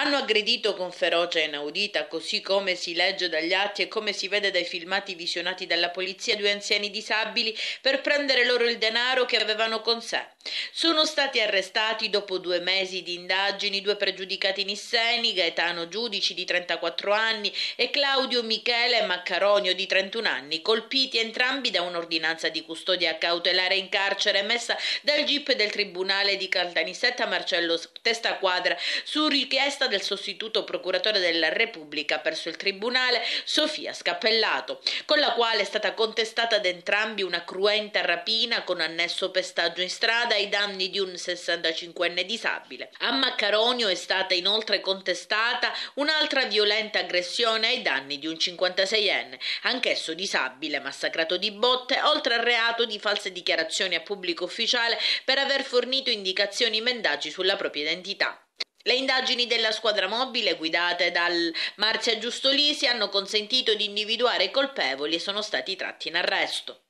Hanno aggredito con ferocia inaudita, così come si legge dagli atti e come si vede dai filmati visionati dalla polizia, due anziani disabili per prendere loro il denaro che avevano con sé. Sono stati arrestati dopo 2 mesi di indagini due pregiudicati nisseni, Gaetano Giudici di 34 anni e Claudio Michele Maccaronio di 31 anni, colpiti entrambi da un'ordinanza di custodia cautelare in carcere emessa dal GIP del Tribunale di Caltanissetta Marcello Testaquadra su richiesta del sostituto procuratore della Repubblica presso il Tribunale Sofia Scappellato, con la quale è stata contestata ad entrambi una cruenta rapina con annesso pestaggio in strada ai danni di un 65enne disabile. A Maccaronio è stata inoltre contestata un'altra violenta aggressione ai danni di un 56enne, anch'esso disabile, massacrato di botte, oltre al reato di false dichiarazioni a pubblico ufficiale per aver fornito indicazioni mendaci sulla propria identità. Le indagini della squadra mobile, guidate dal Marzia Giustolisi, hanno consentito di individuare i colpevoli e sono stati tratti in arresto.